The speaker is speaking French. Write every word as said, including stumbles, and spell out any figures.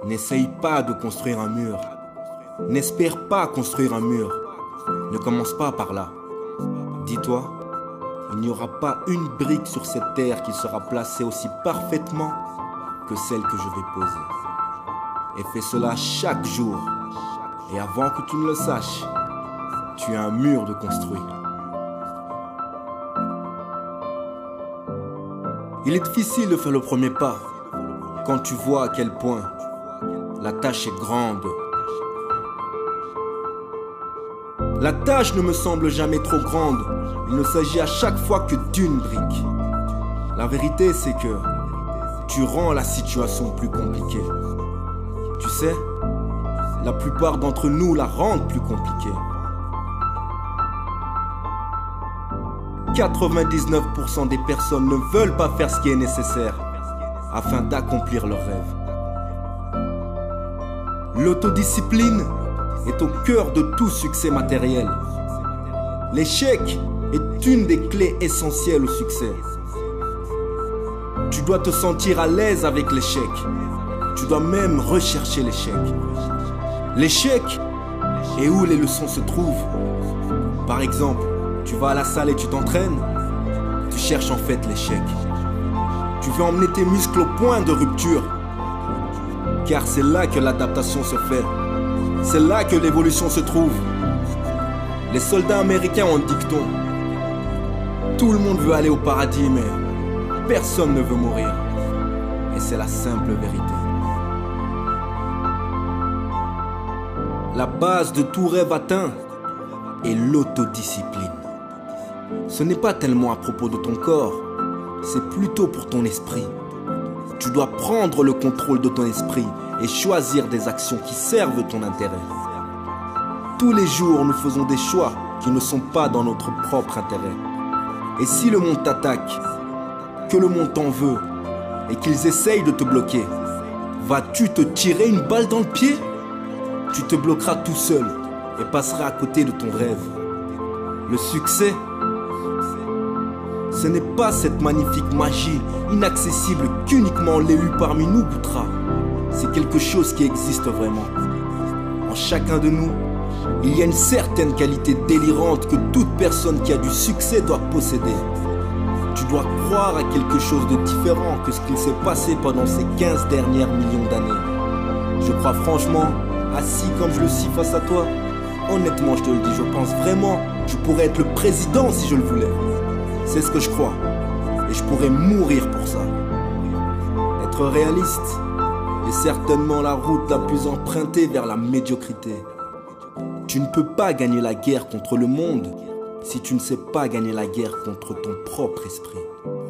N'essaye pas de construire un mur. N'espère pas construire un mur. Ne commence pas par là. Dis-toi, il n'y aura pas une brique sur cette terre qui sera placée aussi parfaitement que celle que je vais poser. Et fais cela chaque jour. Et avant que tu ne le saches, tu as un mur de construit. Il est difficile de faire le premier pas quand tu vois à quel point la tâche est grande. La tâche ne me semble jamais trop grande. Il ne s'agit à chaque fois que d'une brique. La vérité, c'est que tu rends la situation plus compliquée. Tu sais, la plupart d'entre nous la rendent plus compliquée. quatre-vingt-dix-neuf pour cent des personnes ne veulent pas faire ce qui est nécessaire afin d'accomplir leurs rêves. L'autodiscipline est au cœur de tout succès matériel. L'échec est une des clés essentielles au succès. Tu dois te sentir à l'aise avec l'échec. Tu dois même rechercher l'échec. L'échec est où les leçons se trouvent. Par exemple, tu vas à la salle et tu t'entraînes. Tu cherches en fait l'échec. Tu veux emmener tes muscles au point de rupture. Car c'est là que l'adaptation se fait. C'est là que l'évolution se trouve. Les soldats américains ont un dicton. Tout le monde veut aller au paradis, mais personne ne veut mourir. Et c'est la simple vérité. La base de tout rêve atteint est l'autodiscipline. Ce n'est pas tellement à propos de ton corps, c'est plutôt pour ton esprit. Tu dois prendre le contrôle de ton esprit et choisir des actions qui servent ton intérêt. Tous les jours, nous faisons des choix qui ne sont pas dans notre propre intérêt. Et si le monde t'attaque, que le monde t'en veut et qu'ils essayent de te bloquer, vas-tu te tirer une balle dans le pied? Tu te bloqueras tout seul et passeras à côté de ton rêve. Le succès, ce n'est pas cette magnifique magie inaccessible qu'uniquement l'élu parmi nous goûtera. C'est quelque chose qui existe vraiment. En chacun de nous, il y a une certaine qualité délirante que toute personne qui a du succès doit posséder. Tu dois croire à quelque chose de différent que ce qu'il s'est passé pendant ces quinze dernières millions d'années. Je crois franchement, assis comme je le suis face à toi, honnêtement je te le dis, je pense vraiment que je pourrais être le président si je le voulais. C'est ce que je crois. Et je pourrais mourir pour ça. Être réaliste est certainement la route la plus empruntée vers la médiocrité. Tu ne peux pas gagner la guerre contre le monde si tu ne sais pas gagner la guerre contre ton propre esprit.